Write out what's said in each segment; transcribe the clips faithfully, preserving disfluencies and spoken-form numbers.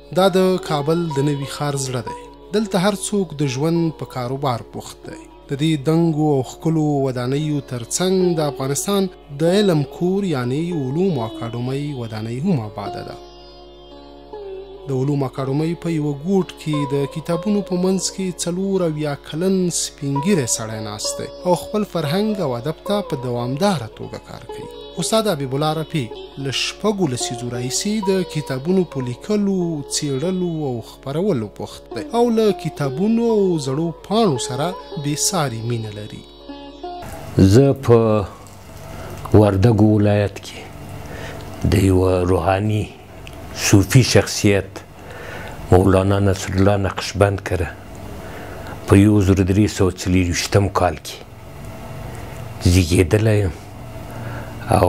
دا د کابل د نوي ښار زړه دی. دلته هر څوک د ژوند په کاروبار بوخت دی. د دې دنګو او ښکلو ودانیو ترڅنګ د افغانستان د علم کور یعنی علومو اکاډمۍ ودانۍ هم آباده ده. د علومو اکاډمۍ په یوه ګوټ کې د کتابونو په منځ کې څلور اویا کلن سپین ږیری سړی ناست دی او خپل فرهنګ او ادب ته په دوامداره توګه کار کوي. استاد حبیب الله رفی له شپږو لسیزو راهیسې د کتابونو په لیکلو، څېړلو او خپرولو بوخت دی او له کتابونو او زړو پاڼو سره بېساري مینه لري. زه په وردګو ولایت کې د یوه روحاني صوفي شخصیت مولانا نصر الله نقشبند کره په یو زر درې سوه څلېرویشتم کال کې زیږېدلی یم او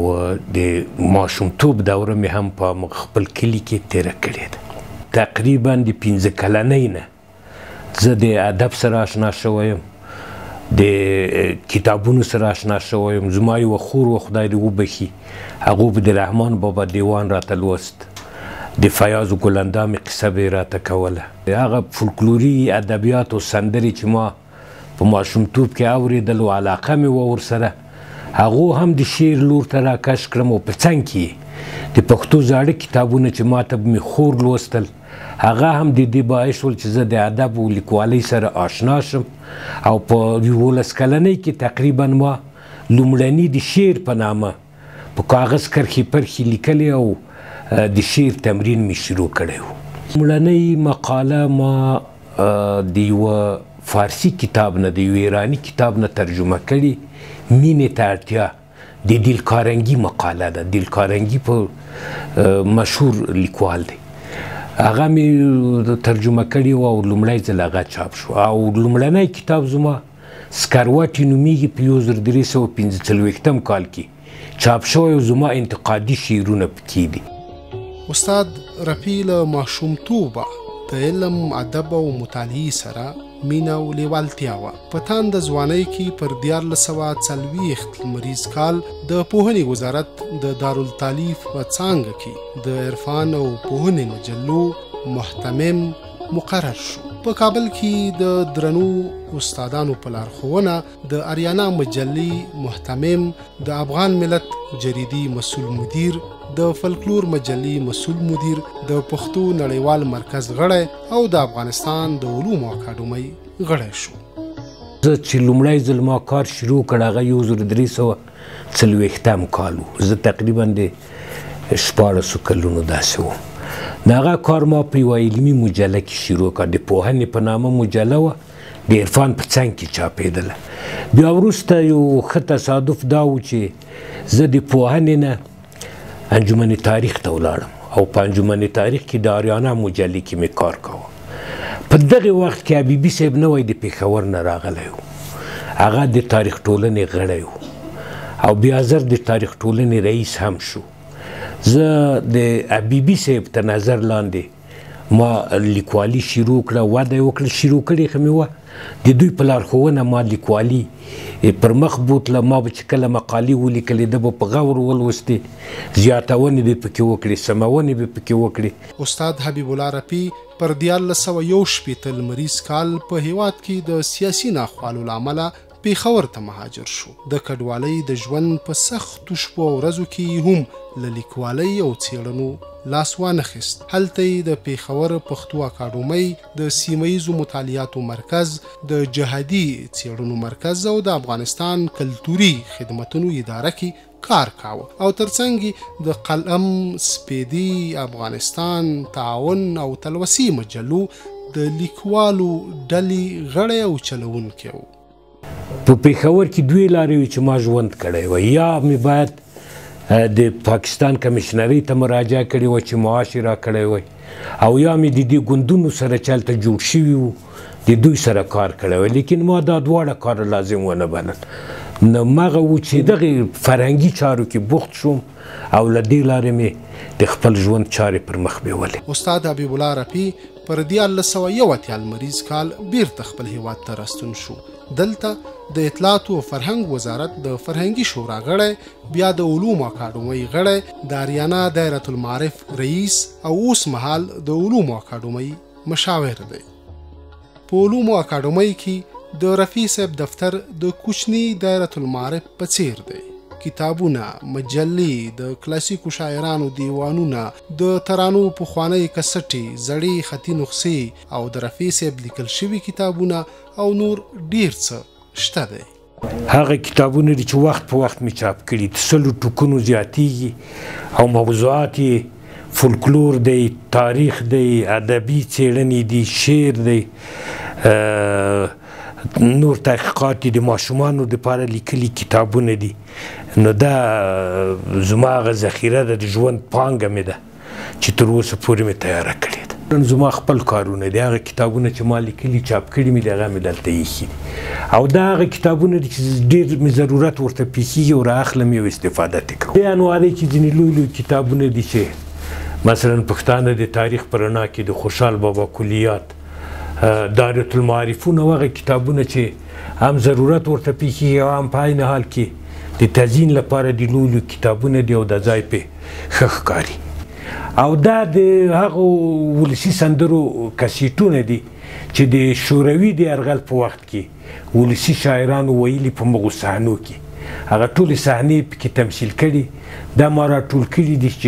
د ماشومتوب دوره مې هم په خپل کلي کې تېره کړې ده. تقریبا د پنځه کلنۍ نه زه د ادب سره اشنا شوی یم، د کتابونو سره اشنا شوی یم. زما یوه خور و خدای دې وبخي، هغو به د رحمان بابا دیوان راته لوست، د فیاض ګلندامې قصه به یې راته کوله. هغه فولکلوري ادبیات او سندرې چې ما په ماشومتوب کې اورېدل او علاقه مې وه ورسره، هغو هم د شعر لور ته راکش کړم او په څنګ کې د پښتو زاړه کتابونه چې ما ته به مې خور لوستل، هغه هم د دې باعث ول چې زه د ادب او لیکوالۍ سره آشنا شم. او په یولس کلنۍ کې تقریبا ما لومړني د شعر په نامه په کاغذ کرښې پرښې لیکلې او د شعر تمرین مې شروع کړی و. لومړنۍ مقاله ما د یوه فارسي کتاب نه، د یو ایراني کتاب نه ترجمه کړې، مینې ته اړتیا، د دلکارنګي مقاله ده. دلکارنګي په مشهور لیکوال دی، هغه مې ترجمه کړې وه او لومړی ځل هغه چاپ شو. او لومړنی کتاب زما سکروټي نومیږي، په یو زر درې سوه پنځه څلوېښتم کال کې چاپ شوی او زما انتقادي شعرونه پکې دي. استاد رفی له ماشومتوبه د علم، ادب او مطالعې سره مینه او لیوالتیا وه. په تانده ځوانۍ کې پر دیارلس سوه څلوېښت لمریز کال د پوهنې وزارت د دارالتالیف په څانګه کې د عرفان او پوهنې مجلو محتمم مقرر شو. په کابل کې د درنو استادانو په لارښوونه د اریانا مجلې محتمم، د افغان ملت جریدې مسؤل مدیر، د فلکلور مجلې مسؤل مدیر، د پښتو نړیوال مرکز غړی او د افغانستان د علومو اکاډمۍ غړی شو. زه چې لومړی ځل ما کار شروع کړ هغه یو زر درې سوه څلوېښتم کال و. زه تقریبا د شپاړسو کلونو داسې وم. د هغه کار ما په یوه علمي مجله کې شروع کړ، د پوهنې په نامه مجله وه، د عرفان په څنګ کې چاپېدله. بیا وروسته یو ښه تصادف دا و چې زه د پوهنې نه انجمن تاریخ ته ولاړم او په انجمن تاریخ کې د اریانا مجلې کې مې کار کوه. په دغه وخت کې حبیبي صاحب نوی د پېښور نه راغلی و، هغه د تاریخ ټولنې غړی و او بیا زر د تاریخ ټولنې رئیس هم شو. زه د حبیبي صاحب تر نظر لاندې ما لیکوالي شروع کړه، وده یې وکړه. شروع کړې خو مې وه، د دوی په لارښوونه ما لیکوالي پر مخ بوتله. ما به چې کله مقالې ولیکلې ده به په غور ولوستې، زیاتونې به پکې وکړې، سمونې به پکې وکړې. استاد حبیب الله رفی پر دیارلس سوه یو شپېته لمریز کال په هیواد کې د سیاسي ناخوالو له امله پېښور ته مهاجر شو. د کډوالۍ د ژوند په سختو شپو او ورځو کې هم له لیکوالۍ او څېړنو لاس وانخیست. هلته یې د پېښور پښتو اکاډمۍ، د سیمه ییزو مطالعاتو مرکز، د جهادي څېړنو مرکز او د افغانستان کلتوري خدمتونو اداره کې کار کاوه او ترڅنګ د قلم، سپیدي، افغانستان، تعاون او تلوسي مجلو د لیکوالو ډلې غړی او چلوونکی و. په پېښور کې دوی لارې وې چې ما ژوند کړی و. یا مې باید د پاکستان کمیشنرۍ ته مراجعه کړې وه چې معاش یې راکړی وی، او یا مې د دې ګوندونو سره چې هلته جوړ شوي وو د دوی سره کار کړی وی. لیکن ما دا دواړه کار لازم ونه بلل. نو مغه و چې دغې فرهنګي چارو کې بوخت شوم او له دې لارې مې د خپل ژوند چارې پر مخ بیولې. استاد حبیب الله رفی پر دیارلس سوه یو اتیا لمریز کال بیرته خپل هیواد ته راستون شو. دلته د اطلاعاتو او فرهنګ وزارت د فرهنګي شورا غړی، بیا د علومو اکاډمۍ غړی، د اریانا دایره المعارف رئیس او اوس مهال د علومو اکاډمۍ مشاور دی. په علومو اکاډمۍ کې د رفیع صاحب دفتر د کوچني دایره المعارف په څیر دی. کتابونه، مجلې، د کلاسیکو شاعرانو دیوانونه، د ترانو پخوانۍ کسټې، زړې خطي نسخې او د رفیع صاحب لیکل شوي کتابونه او نور ډیر څه شته دی. هغه کتابونه دي چې وخت په وخت مې چاپ کړي، د سلو ټوکونو زیاتیږي او موضوعات یې فولکلور دی، تاریخ دی، ادبي څېړنې دي، شعر دی، نور تحقیقات دي، د ماشومانو دپاره لیکلي کتابونه دي. نو دا زما هغه ذخیره ده، د ژوند پانګه مې ده چې تر اوسه پورې مې تیاره کړې ده. نن زما خپل کارونه دي، هغه کتابونه چې ما لیکلي چاپ کړي مې دي هغه مې دلته ایښي دي، او دا هغه کتابونه دي چې ډېر مې ضرورت ورته پیښیږي او رااخلم یو استفاده ترې کوم. دې انواع دی چې ځینې لوی لوی کتابونه دي چې مثلا پښتانه د تاریخ په رڼا کې د خوشحال بابا کلیات، دایره المعارفونه، هغه کتابونه چې هم ضرورت ورته پیښیږي او هم په عین حال کې د تزیین لپاره د لوی لوی کتابونه دي او د ځای پې ښه ښکاري. او دا د هغو ولسي سندرو کسیټونه دي چې د شوروي د یرغل په وخت کې ولسي شاعرانو ویلي په مغو صحنو کې، هغه ټولې صحنې پکې تمثیل کړي. دا ما راټول کړي دي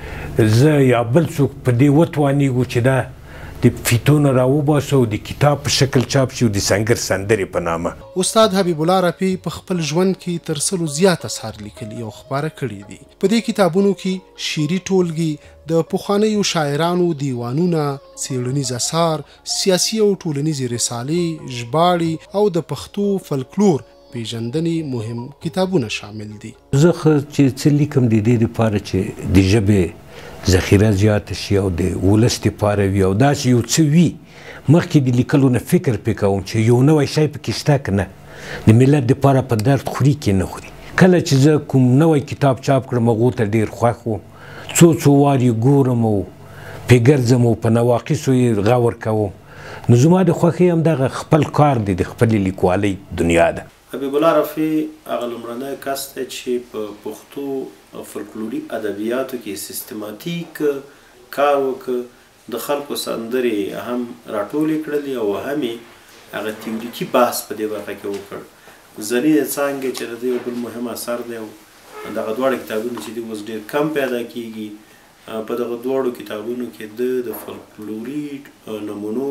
چې زه یا بل څوک په دې وتوانېږو چې دا د فیتونه راوباسو او د کتاب په شکل چاپ شي، د سنګر سندرې په نامه. استاد حبیب الله رفی په خپل ژوند کې تر سلو زیات اثار لیکلي او خپاره کړي دي. په دې کتابونو کې شعري ټولګي، د پخوانیو شاعرانو دیوانونه، څېړنیز اثار، سیاسي او ټولنیزې رسالې، ژباړې او د پښتو فلکلور پیژندنې مهم کتابونه شامل دي. زه چې څه لیکم د دې دپاره چې د ژبې ذخیره زیاته شي او د ولس دپاره وي، او داسې یو څه وي مخکې د لیکلو نه فکر پې کوم چې یو نوی شی پکې شته که نه، د ملت دپاره په درد خوري کې نه خوري. کله چې زه کوم نوی کتاب چاپ کړم هغو ته ډېر خوښ وم، څو څو وار یې ګورم او پې ګرځم او په نواقصو یې غور کوم. نو زما د خوښۍ همدغه خپل کار دی، د خپلې لیکوالۍ دنیا ده. حبیب الله رفی هغه لومړنی کس دی چې په پښتو فولکلوري ادبیاتو کې سیستماتیک کار وکړ، د خلکو سندرې هم راټولې کړلې او هم یې هغه تیوریکي بحث په دې برخه کې وکړ. زرینې څانګې چې د دې یو بل مهم اثر دی، او دغه دواړه کتابونه چې دي اوس ډېر کم پیدا کیږي. په دغه دواړو کتابونو کې د د فولکلوري نمونو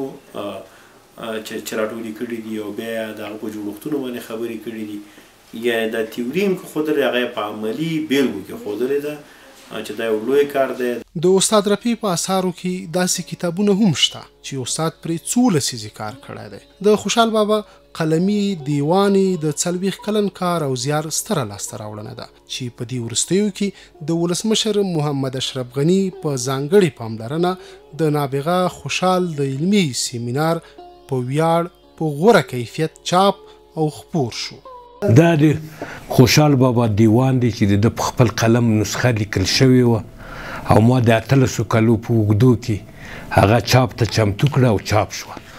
چې راټولې کړي دي او بیا د هغه په جوړښتونو باندې خبرې کړي دي، یا د تیوري هم ښودلې، هغه یې په عملي بیلګو کې ښودلې ده چې دا یو لوی کار دی. د استاد رفیع په اثارو کې داسې کتابونه هم شته چې استاد پرې څو لسیزې کار کړی دی. د خوشحال بابا قلمي دیوانې د څلوېښت کلن کار او زیار ستره لاسته راوړنه ده چې په دې وروستیو کې د ولسمشر محمد اشرف غني په ځانګړې پاملرنه د نابغه خوشحال د علمي سیمینار په ویاړ په غوره کیفیت چاپ او خپور شو. دا د خوشحال بابا دیوان دی چې د په خپل قلم نسخه لیکل شوې وه او ما د اتلسو کلو په اوږدو کې هغه چاپ ته چمتو کړه او چاپ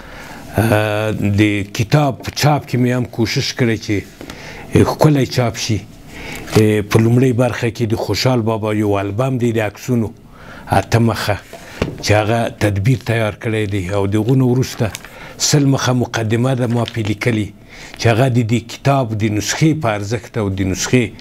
شوه. د کتاب په چاپ کې مې هم کوشش کړی چې ښکلی چاپ شي. په لومړۍ برخه کې د خوشحال بابا یو البم دی د عکسونو اته مخه چې هغه تدبیر تیار کړی دی، او د هغو نه وروسته سل مخه مقدمه ده ما پې لیکلي چې هغه د دې کتاب د نسخې په ارزښت او د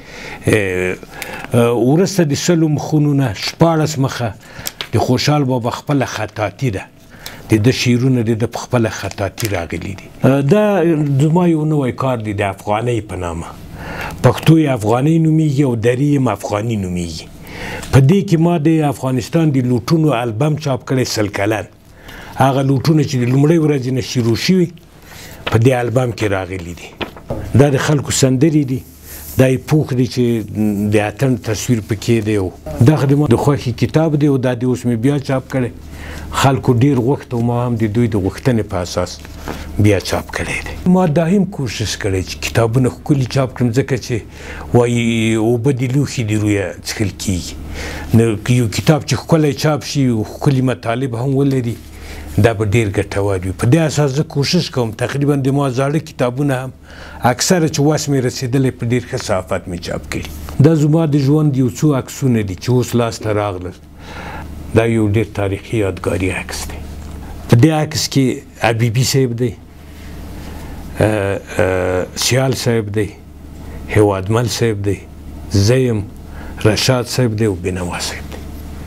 نسخې وروسته د سلو مخونو نه شپاړس مخه د خوشحال بابا خپله خطاطي ده، د ده شعرونه د ده په خپله خطاطي راغلي دي. دا زما یو نوی کار دی د افغانۍ په نامه. پښتو یې افغانۍ نومیږي او دري یې افغاني نومیږي. په دې کې ما د افغانستان د لوټونو البم چاپ کړی سل کلن. هغه لوټونه چې د لومړۍ ورځې نه شروع شوي په دې البم کې راغلي دي. دا د خلکو سندرې دي، دا یې پوښ دی چې د اتڼ تصویر پکې دی، او دغه د ما د خوښې کتاب دی او دا د اوس مې بیا چاپ کړی. خلکو ډېر غوښت او ما هم د دوی د غوښتنې په اساس بیا چاپ کړی دی. ما دا هم کوشش کړی چې کتابونه ښکلي چاپ کړم، ځکه چې وایي اوبه د لوښي د رویه څښل کېږي. نو یو کتاب چې ښکلی چاپ شي او ښکلي مطالب هم ولري دا به ډېر ګټور وي. په دې اساس زه کوشش کوم تقریبا د ما زاړه کتابونه هم اکثره چې وس مې رسېدلی په ډېر ښه صحافت مې چاپ کړي. دا زما د ژوند یو څو عکسونه دي چې اوس لاسته راغلل. دا یو ډېر تاریخي یادګاري عکس دی. په دې عکس کې حبیبي صاحب دی، سیال صاحب دی، هیوادمل صاحب دی، زه یم، رشاد صاحب دی او بینوا صاحب دی.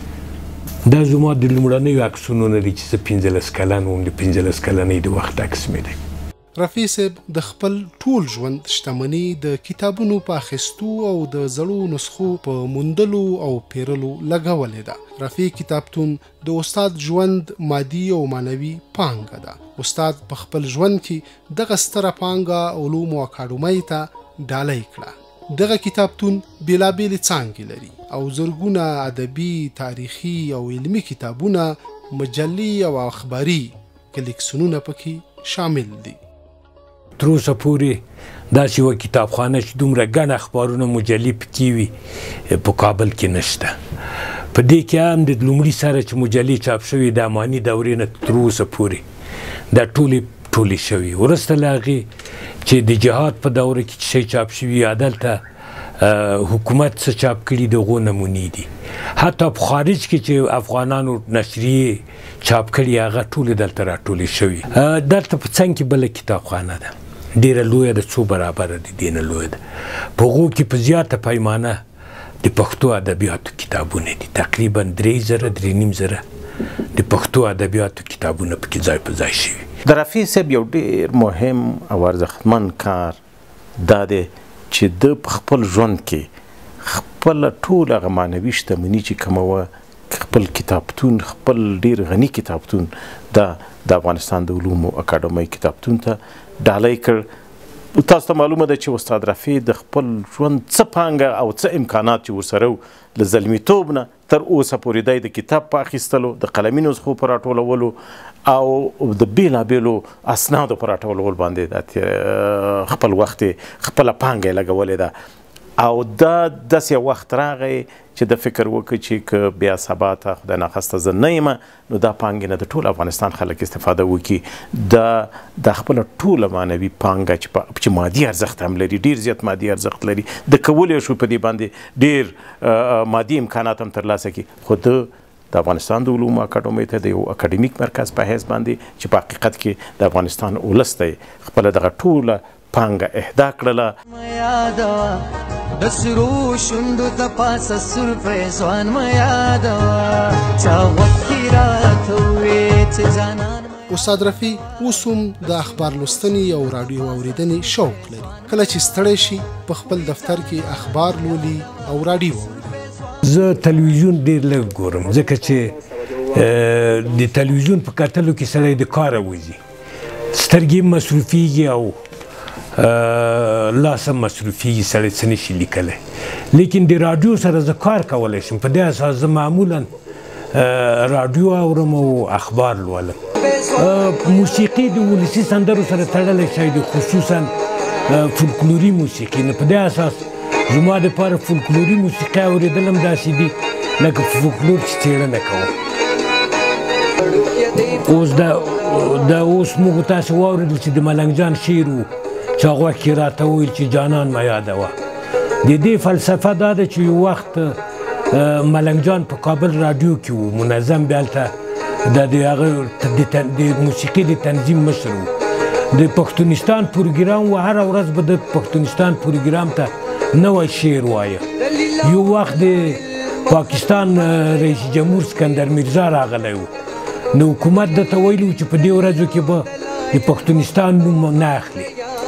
دا زما د لومړنیو عکسونو نه دي چې زه پنځلس کلن وم. د پنځلس کلنۍ د وخت عکس مې دی. رفیع صاحب د خپل ټول ژوند شتمني د کتابونو په اخیستو او د زړو نسخو په موندلو او پیرلو لګولې ده. رفیع کتابتون د استاد ژوند مادي او معنوي پانګه ده. استاد په خپل ژوند کې دغه ستره پانګه علومو اکاډمۍ ته ډالۍ کړه. دغه کتابتون بیلابیلې څانګې لري او زرګونه ادبي، تاریخي او علمي کتابونه، مجلې او اخباري کلیکسیونونه پکې شامل دي. تر اوسه پورې داسې یوه کتابخانه چې دومره ګڼ اخبارونه، مجلې پکې وي په کابل کې نشته. په دې کې هم د لومړي سره چې مجلې چاپ شوي د اماني دورې نه تر اوسه پورې دا ټولې ټولې شوي. وروسته له هغې چې د جهاد په دوره کې چې شی چاپ شوي یا دلته حکومت څه چاپ کړي د هغو نمونې دي. حتی په خارج کې چې افغانانو نشریې چاپ کړي هغه ټولې دلته راټولې شوي. دلته په څنګ کې بله کتابخانه ده، ډېره لویه ده، څو برابره د دې نه لویه ده. په هغو کې په زیاته پیمانه د پښتو ادبیاتو کتابونه دي. تقریبا درې زره درې نیم زره د پښتو ادبیاتو کتابونه پکې ځای په ځای شوي. د رفیع صاحب یو ډېر مهم او ارزښتمن کار دا دی چې د په خپل ژوند کې خپله ټول هغه معنوي شتمني چې کومه وه خپل کتابتون، خپل ډېر غني کتابتون دا د افغانستان د علومو اکاډمۍ کتابتون ته ډالۍ کړ. تاسو ته معلومه ده چې استاد رفیع د خپل ژوند څه پانګه او څه امکانات چې ورسره له زلمیتوب نه تر اوسه پورې دی د کتاب په اخیستلو، د قلمي نسخو په راټولولو او د بېلابېلو اسنادو په راټولولو باندې خپل وخت خپله پانګه یې لګولې ده. او دا داسې یو وخت راغی چې د فکر وکړ چې که بیا سبا ته خدای ناخواسته زه نه یم نو دا پانګې نه د ټول افغانستان خلک استفاده وکړي. دا د خپله ټوله معنوي پانګه چې مادي ارزښت هم لري، ډېر زیات مادي ارزښت لري، د کولی شو په دې باندې ډېر مادي امکانات هم ترلاسه کړي. خو ده د افغانستان د علومو اکاډمۍ ته د یو اکاډمیک مرکز په حیث باندې چې په حقیقت کې د افغانستان ولس ته یې خپله دغه ټوله پانګه اهدا کړله. د سرو شونډو ته پاسه سورفې ځوان مه یادوه چا وکې راته ووې چې ځانان. استاد رفیع اوس هم د اخبار لوستنې او راډیو اورېدنې شوق لري. کله چې ستړی شي په خپل دفتر کې اخبار لولي او راډیو اوري. زه تلویزیون ډېر لږ ګورم ځکه چې د تلویزیون په کتلو کې سړی د کاره وځي، سترګې مصروفېږي او لاس هم مصروفېږي، سړی څه نشي لیکلی. لیکن د راډیو سره زه کار کولی شم. په دې اساس زه معمولا راډیو اورم او اخبار لولم. موسیقي د ولسي سندرو سره تړلی شی دی، خصوصا فولکلوري موسیقي. نو په دې اساس زما دپاره فولکلوري موسیقي اورېدل هم داسې دي لکه فولکلور چې څېړنه کوم. اوس دا اوس موږ تاسې واورېدل چې د ملنګ جان شعر و چې هغه وخت کې راته وویل چې جانان مه یادوه. د دې فلسفه دا ده چې یو وخت ملنګ جان په کابل راډیو کې و، منظم بیا هلته د هغه د موسیقي د تنظیم مشر و. د پښتونستان پروګرام و، هره ورځ به د پښتونستان پروګرام ته نوی شعر وایه. یو وخت د پاکستان رئیس جمهور اسکندر میرزا راغلی و، نو حکومت درته ویلي و چې په دې ورځو کې به د پښتونستان نوم نه اخلي.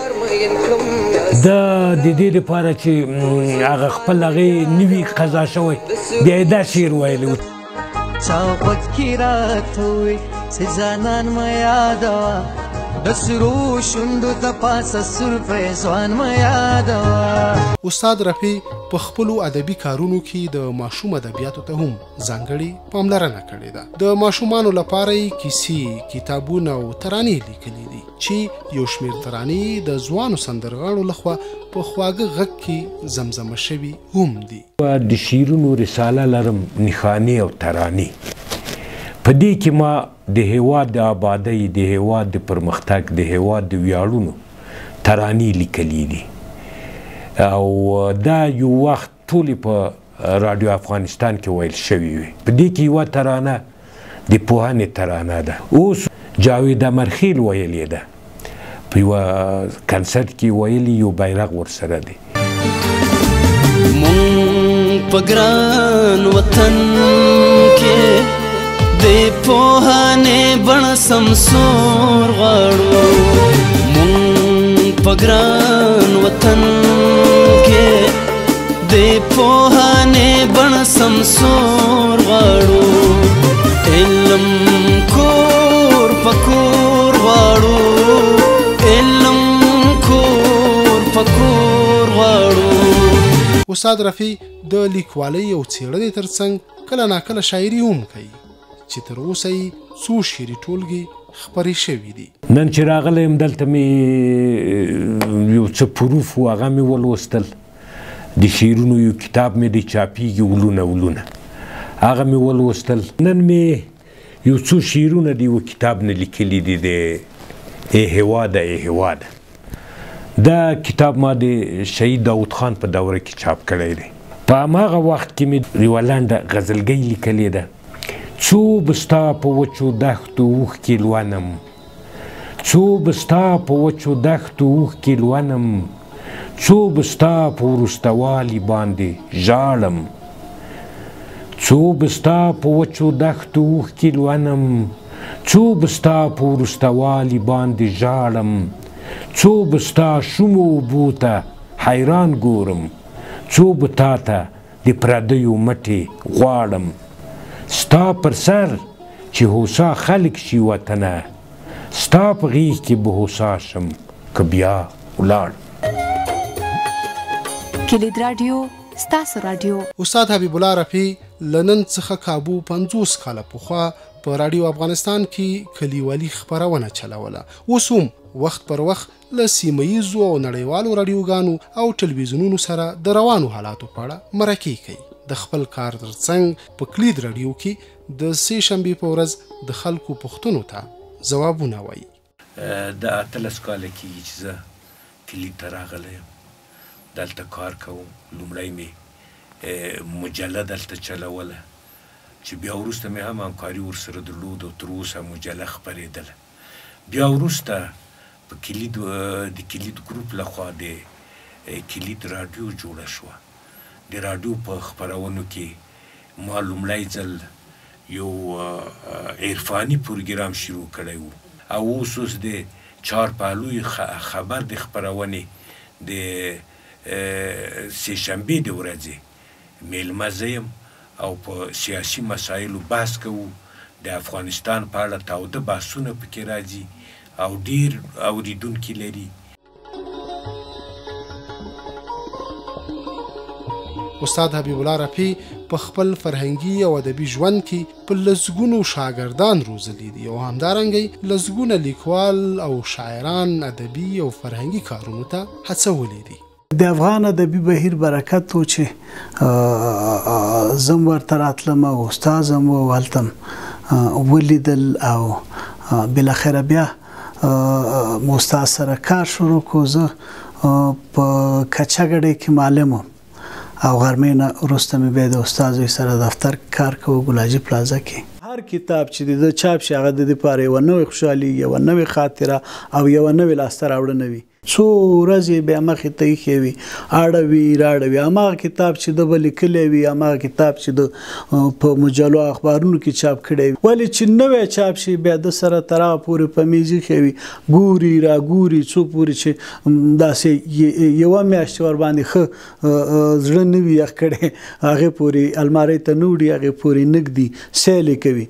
دا د دې لپاره چې هغه خپل هغې نوي قضا شوی بیا یې دا شعر ویلی و. چا غوږ کې راته وویل چې ځانان مه یادوه د سرو شونډو ته پاسه سورفې ځوان مه یادوه. استاد رفیع په خپلو ادبي کارونو کې د ماشوم ادبیاتو ته هم ځانګړې پاملرنه کړې ده. د ماشومانو لپاره یې کیسې، کتابونه او ترانې لیکلي دي چې یو شمېر ترانې د ځوانو سندرغاړو لخوا په خواږه غږ کې زمزمه شوي هم دي. د شعرونو رساله لرم، نښانې او ترانې. په دې کې ما د هیواد د آبادۍ، د هیواد د پرمختګ، د هیواد د ویاړونو ترانې لیکلي دي او دا یو وخت ټولې په رادیو افغانستان کې ویل شوي وي. په دې کې یوه ترانه د پوهنې ترانه ده، اوس جاوید امرخیل ویلې ده، په یوه کنسرت کې ویلي، یو بیرغ ورسره دی. مونږ په ګران وطن کې د پوهنې بڼه سمسور غواړو، مونږ په ګران وطن کې د پوهنې بڼه سمسور غواړو، علم کور په کور غواړو، علم کور په کور غواړو. استاد رفیع د لیکوالۍ او څېړنې ترڅنګ کله ناکله شاعري هم کوي چې تر اوسه یې څو شعري ټولګې خپرې شوي دي. نن چې راغلی یم دلته مې یو څه پروف و، هغه مې ولوستل، د شعرونو یو کتاب مې دی چاپېږي ولونه ولونه، هغه مې ولوستل. نن مې یو څو شعرونه د یو کتاب نه لیکلي دي، د ای هیواده ای هیواده. دا کتاب ما د شهید داود خان په دوره کې چاپ کړی دی. په هماغه وخت کې مې یوه لنډه غزلګۍ لیکلې ده: څو به ستا په وچو دښتو اوښکې لولم، څو به ستا په وچو دښتو اوښکې لولم، څو به ستا په وروستوالي باندې ژاړم، څو به ستا په وچو دښتو اوښکې لولم، څو به ستا په وروستوالي باندې ژاړم، څو به ستا شومو اوبو ته حیران ګورم، څو به تا ته د پردیو مټې غواړم، ستا پر سر چې هوسا خلک شي وطنه، ستا په غېږ کې به هوسا شم که بیا ولاړ. کلید رادیو ستاسو رادیو. استاد حبیب الله رفیع له نن څخه کابو پنځوس کاله پخوا په رادیو افغانستان کې کلیوالي خپرونه چلوله. اوس هم وخت پر وخت له سیمه ییزو او نړیوالو رادیوګانو او ټلویزیونونو سره د روانو حالاتو په اړه مرکې کوي. د خپل کار ترڅنګ په کلید رادیو کې د سې شنبې په ورځ د خلکو پوښتنو ته ځوابونه وایي. د اتلس کاله کېږي چې زه کلید ته راغلی یم، دلته کار کوم. لومړی مې مجله دلته چلوله چې بیا وروسته مې هم همکاري ورسره درلود او تر اوسه مجله خپرېدله. بیا وروسته په کلید د کلید ګروپ لخوا د کلید رادیو جوړه شوه. د رادیو په خپرونو کې ما لومړی ځل یو عرفاني پروګرام شروع کړی و او اوس اوس د چهارپهلوی خبر د خپرونې د سې شنبې د ورځې میلمه زه یم او په سیاسي مسایلو بحث کوو. د افغانستان په اړه تاوده بحثونه پکې راځي او ډیر اوریدونکي لري. استاد حبیب الله رفیع په خپل فرهنګي او ادبي ژوند کې په لسګونو شاګردان روزلي دي او همدارنګه لسګونه لیکوال او شاعران ادبي او فرهنګي کارونو ته هڅولي دي. د افغان ادبي بهیر برکت و چې زم ورته راتلم او استاد هم هلته ولیدل او بالاخره بیا مو استاد سره کار شروع کړو. زه په کچهګړۍ کې معلم وم او غرمې نه وروسته مې بیا د استاد سره دفتر کار کوو ګلاجي پلازا کې. هر کتاب چې د چاپ شي هغه د دپاره یوه نوې خوشحالي، یوه نوې خاطره او یوه نوې لاسته راوړنه وي. څو ورځې بیا مخې ته ایښې وي، اړوي راړوي. هماغه کتاب چې ده به لیکلی وي، هماغه کتاب چې ده په مجلو اخبارونو کې چاپ کړی وي، ولې چې نوی چاپ شي بیا د سره تر هغه پورې په میز ایښی وي، ږوري را ګوري څو پورې چې داسې یوه میاشت ورباندې ښه زړه نه وي یخ کړی، هغې پورې المارۍ ته نه وړي، هغې پورې نږدي سیل یې کوي.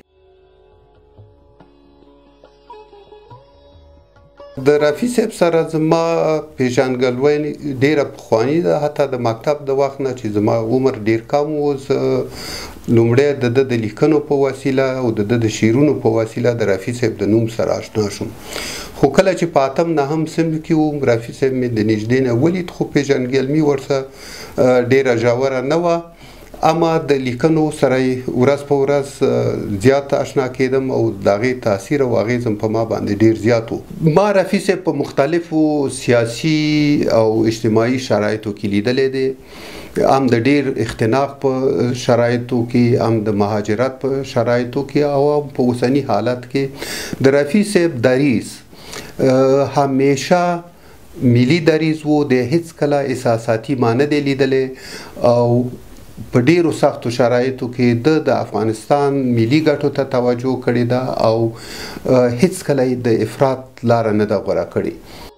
د رفیع صاحب سره زما پیژندګلوي ډیره پخواني ده، حتی د مکتب د وخت نه چې زما عمر ډیر کم و. لومړی د ده د لیکنو په وسیله او د ده د شعرونو په وسیله د رفیع صاحب د نوم سره اشنا شوم. خو کله چې په اتم نهم صنف کې وم رفیع صاحب مې د نږدې نه ولید، خو پیژندګلوي ورسره ډیره ژوره نه وه اما د لیکنو سره ورځ په ورځ زیات آشنا کېدم او د هغې تاثیر او اغېز هم په ما باندې ډېر زیات و. ما رفیع صاحب په مختلفو سیاسي او اجتماعي شرایطو کې لیدلی دی، هم د ډېر اختناق په شرایطو کې، هم د مهاجرت په شرایطو کې، او هم په اوسني حالت کې د رفیع صاحب دریځ همیشه ملي دریځ و، د هیڅ کله احساساتي ما نه دی لیدلی، او په ډیرو سختو شرایطو کې د د افغانستان ملي ګټو ته توجه کړې ده او هیڅ کله یې د افراط لاره نه ده غوره کړې.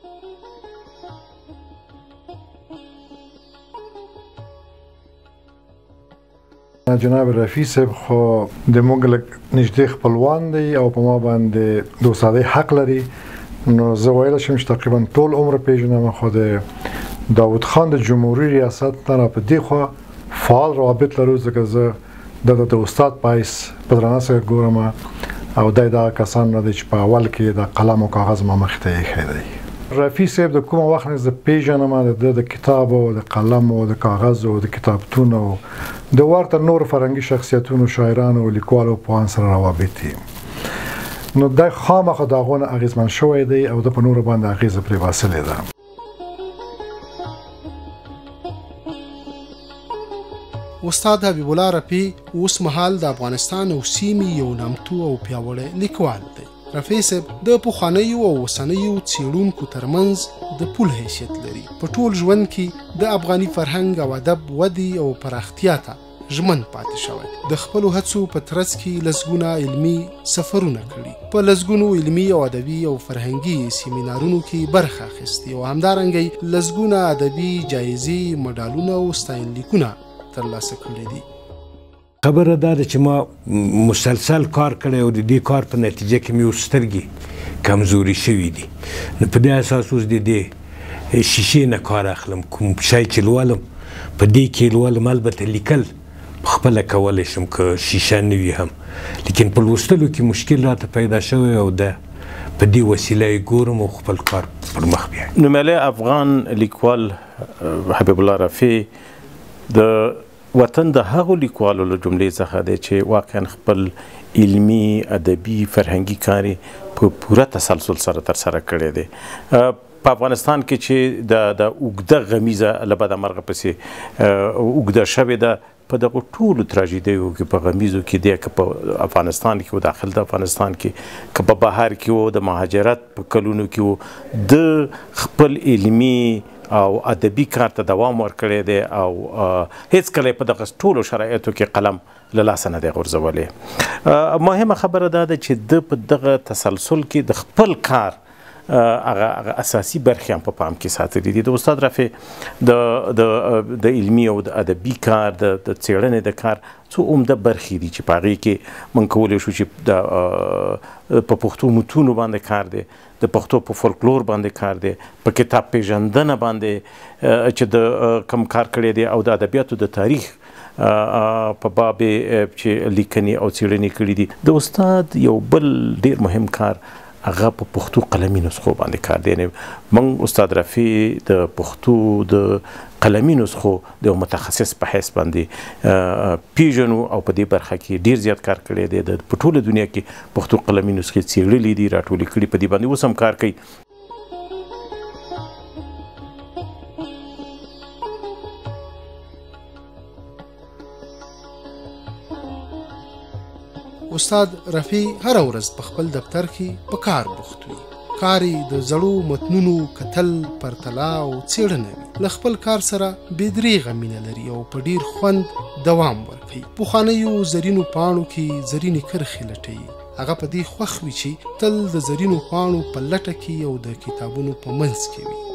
جناب رفیع صاحب خو د موږ لږ نږدې خپلوان دی او په ما باندې د استادۍ حق لري، نو زه ویلی شم چې تقریبا ټول عمر پیژنم. خو د داود خان د جمهوري ریاست نه را په دې خوا فعال روابط لرو، ځکه زه دلته د استاد په حیث په درنه سره ګورم، او دی دغه کسان نه دی چې په اول کې د قلم او کاغذ ما مخې ته ایښی دی. رفیع صاحب د کومه وخت نه زه پیژنم، د ده د کتاب او د قلم او د کاغذ او د کتابتون او د ورته نورو فرهنګي شخصیتونو، شاعرانو او لیکوالو پوهانو سره روابط دي. نو دا خامخا د هغو نه اغېزمن شوی دی او ده په نورو باندې اغېزه پرې باسلې ده. استاد حبیب الله رفیع اوس مهال د افغانستان او سیمې یو نامتو او پیاوړی لیکوال دی. رفیع صاحب د پخوانیو او اوسنیو څېړونکو ترمنځ د پل حیثیت لري. په ټول ژوند کې د افغاني فرهنګ او ادب ودې او پراختیا ته ژمن پاتې شوی. د خپلو هڅو په ترڅ کې لسګونه علمي سفرونه کړي، په لسګونو علمي او ادبي او فرهنګي سیمینارونو کې برخه اخیستې، او همدارنګه لسګونه ادبي جایزې، مډالونه او ستاینلیکونه ترلاسه کړي دي. خبره دا ده چې ما مسلسل کار کړی او د دې کار په نتیجه کې مې اوس سترګې کمزوري شوي دي، نو په دې اساس اوس د دې شیشې نه کار اخلم. کوم شی چې لولم په دې کې لولم، البته لیکل خپله کولی شم که شیشه نه وي هم، لیکن په لوستلو کې مشکل راته پیدا شوی او ده په دې وسیله یې ګورم او خپل کار پر مخ بیایم. نومیالی افغان لیکوال حبیب الله رفیع د وطن د هغو لیکوالو له جملې څخه دی چې واقعا خپل علمي، ادبي، فرهنګي کار په پوره تسلسل سره ترسره کړی دی. په افغانستان کې چې د د اوږده غمیزه له بده مرغه پسې اوږده شوې ده، په دغو ټولو تراژیدیو کې، په غمیزو کې دی، که په افغانستان کې و، داخل د افغانستان کې، که په بهر کې و، د مهاجرت په کلونو کې و، د خپل علمي او ادبي کار ته دوام ورکړی دی او هیڅ کله په دغه ټولو شرایطو کې قلم له لاسه نه دی غورځولی. مهمه خبره دا ده چې د په دغه تسلسل کې د خپل کار هغه اساسي برخې هم په پام کې ساتلي دي. د استاد رفیع د د علمي او د ادبي کار، د څېړنې د کار څو عمده برخې دي چې په هغې کې موږ کولی شو چې د په پښتو متونو باندې کار دی، د پښتو په فولکلور باندې کار دی، په کتاب پیژندنه باندې چې د کم کار کړی دی، او د ادبیاتو د تاریخ په باب چې لیکنې او څېړنې کړي دي. د استاد یو بل ډېر مهم کار هغه په پښتو قلمي نسخو باندې کار دی. موږ استاد رفیع د پښتو د قلمي نسخو د متخصص په حیث باندې پیژنو او په دې برخه کې ډیر زیات کار کړی دی. د په ټوله دنیا کې پښتو قلمي نسخې څېړلې دي، راټولې کړي، په دې باندې اوس هم کار کوي. استاد رفیع هر ورځ په خپل دفتر کې په کار بوخت وي. کار یې د زړو متنونو کتل، پرتله او څېړنه وي. له خپل کار سره بې دریغه مینه لري او په ډیر خوند دوام ورکوي. پخوانیو زرینو پاڼو کې زرینې کرښې لټوي. هغه په دې خوښ وي چې تل د زرینو پاڼو په لټه کې او د کتابونو په منځ کې وي.